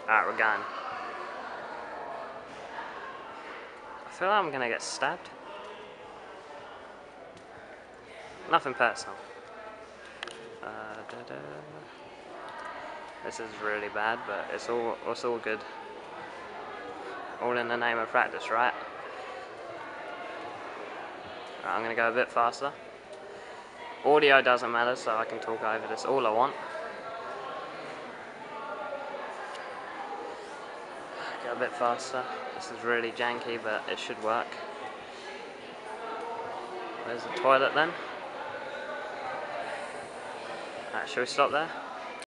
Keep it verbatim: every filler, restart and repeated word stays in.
Alright, we're going. I feel like I'm gonna get stabbed. Nothing personal. Uh, da -da. This is really bad, but it's all it's all good. All in the name of practice, right? Right, I'm gonna go a bit faster. Audio doesn't matter, so I can talk over this all I want. Go a bit faster. This is really janky, but it should work. Where's the toilet then? Alright, shall we stop there?